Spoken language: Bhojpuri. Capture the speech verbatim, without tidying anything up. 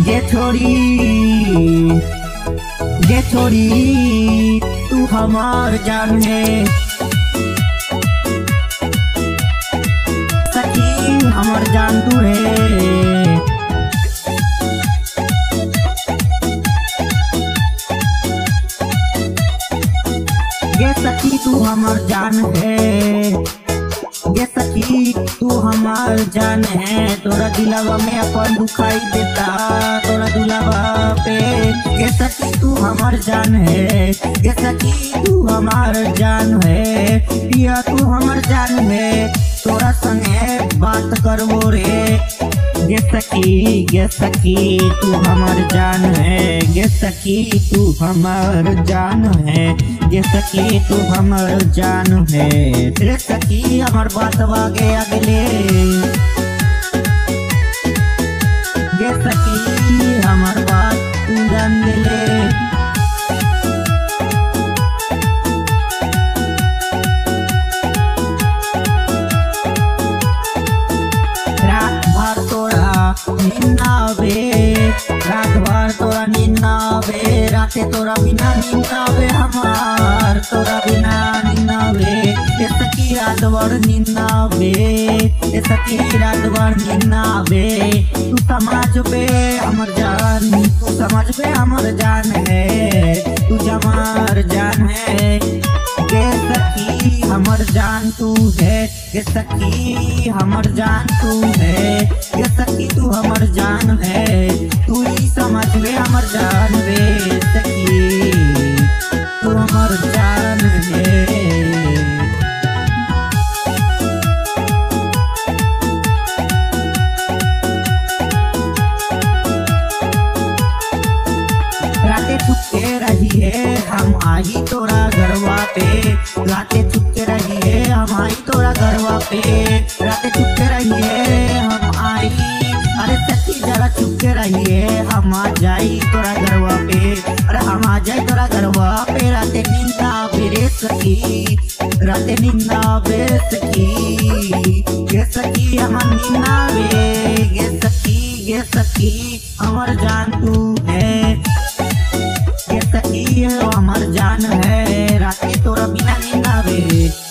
जे छोड़ी जे छोड़ी तू हमार जान है सखी हमार जान तू है। ये सखी तू हमार जान है, ये सखी तू हमार जान है। तोरा दिलावा में अपन दुखाई देता तोरा दिलावा पे। ये सखी तू हमार जान है, ये सखी तू हमार जान है। पिया तू हमार जान है, तोरा संगे बात करबो रे। ये सखी ये सखी तू हमार जान है, ये सखी तू हमार जान है, ये सखी तू हमार जान है। रे सखी हमार बात आगे अगले, ये सखी हमार बात तू जान ले। रात भर तोरा निन्नावे, रात भर तोरा निन्नावे, राते तोरा बिना निन्नावे हमार, तोरा बिना निन्नावे। ये सखी रात भर निन्नावे, ये सखी रात भर निन्नावे। तू समाज पे हमर जान, तू समाज पे हमर जान है, तू जमार जान है। ये सखी हमर जान तू है, ये सखी हमर जान तू है, ये सखी तू हमर जान है। तू ही समझ में हमर जान रे सखी तू हमर जान है। राते चुपके रही है हम आई तोरा घरवा पे, राते चुपके रही है हम आई तोरा घरवा पे। राते चुपके रही है हम आई, अरे सखी जरा चुपके रही है हम आ जाई तोरा घरवा पे। अरे हम आ जाई तोरा घरवा पे। राते नींदा बेरे सखी, राते नींदा बे सखी, ये सखी हमर नींदा बे। ये सखी ये सखी हमर जान तू है, ये सखी हमर जान है। राते तोरा बिना नींद आवे।